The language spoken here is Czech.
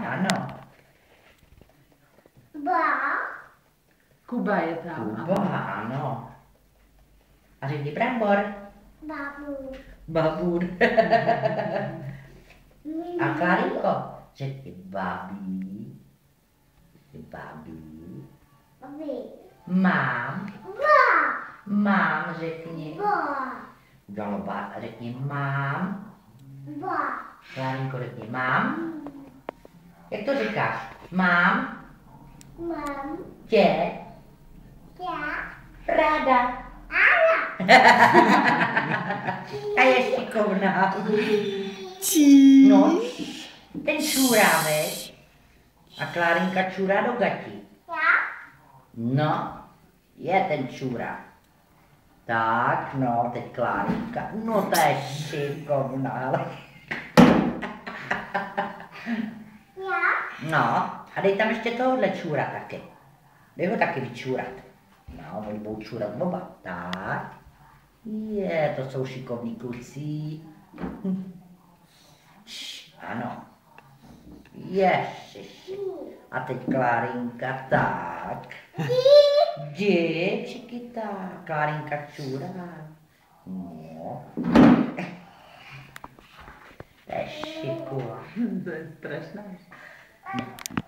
Ano. Kuba je tam. Kuba, ano. A řekni brambor. Babur. A Klarinko, řekni babí. Babí. Mám. Mám, řekni. Udělalo ba, řekni mám. Klarinko, řekni mám. Jak to říkáš? Mám. Tě. Ráda. A je šikovná. No, ten čůrá, veď. A Klárinka čůrá do gati. No, je ten čůrá. Tak, no, teď Klárinka. No, ta je šikovná. No, a dej tam ještě tohohle čůra taky. Dej ho taky vyčůrat. No, oni budou čůrat oba. Tak. To jsou šikovní kluci. Ano. Ježiš. A teď Klárinka, tak. Jdi, Chiquita. Klárinka čůrá. No. To je šikovná. To je strašné.